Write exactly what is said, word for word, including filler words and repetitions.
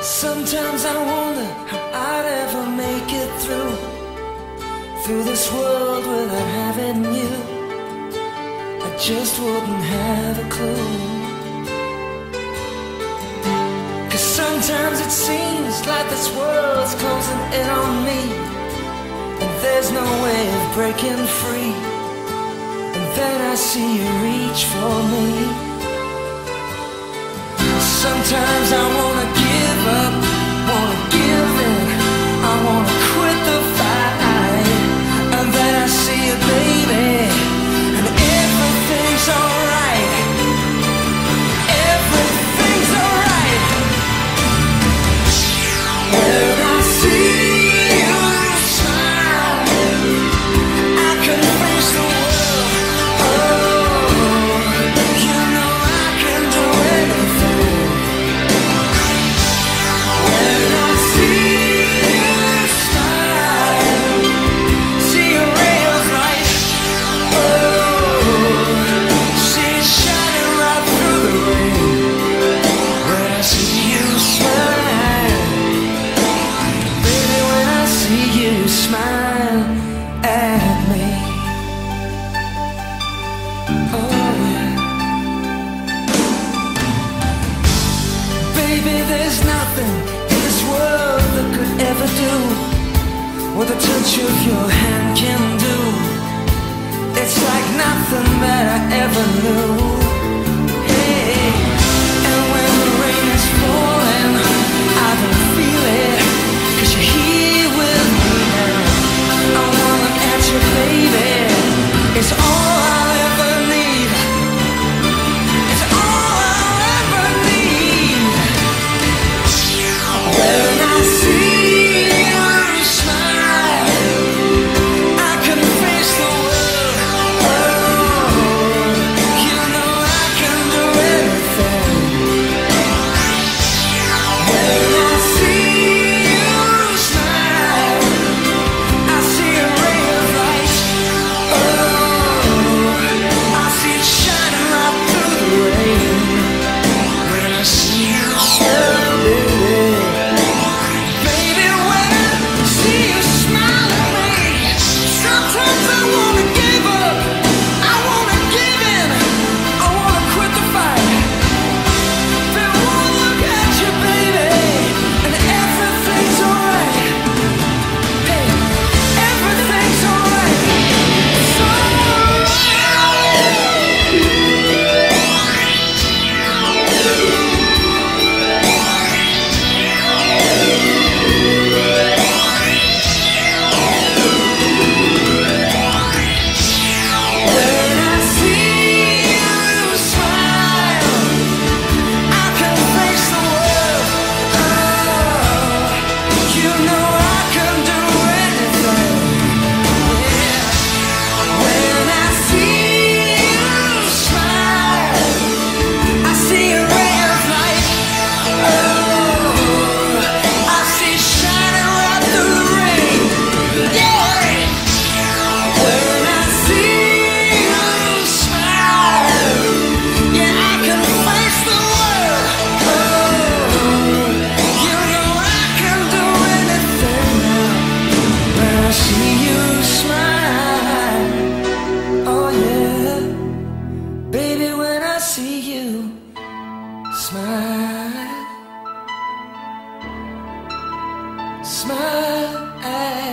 Sometimes I wonder how I'd ever make it through Through this world without having you. I just wouldn't have a clue. Cause sometimes it seems like this world's closing in on me, and there's no way of breaking free. And then I see you reach for me. Sometimes I wanna give up, wanna give in, I wanna quit the fight. And then I see you, baby, and everything's alright. Everything's alright. When I see you smile, I can face the world. Oh, you know I can do anything. When I see you smile, see a ray of light. Oh, see it shining right through the rain. When I see you smile, baby, when I see you smile at me. Oh yeah. Baby, there's nothing in this world that could ever do what the touch of your hand can do. It's like nothing that I ever knew. Hey, and when the rain is falling, I don't feel it, cause you're here with me now. I wanna look at you, baby. It's all I'll ever need. It's all I'll ever need. When I see you smile, I can face the world. Oh, you know I can do anything. When I see you smile, I see a ray of light. Oh, I see it shining right through the rain. When I see you smile, baby. Baby, when I see you smile at me, sometimes I wanna give up, I wanna give in, I wanna quit the fight. Then one look at you, baby, and everything's alright. Hey, everything's alright. It's alright. When I see you smile, I can face the world. Oh, you know I can do anything. Yeah. When I see you smile, I see a ray of light. Oh, I see it shining right through the rain. Yeah. When I see you smile, yeah, I can face the world. Oh, you know I can do anything now. When I see you smile, oh yeah, baby, when I see you smile, smile at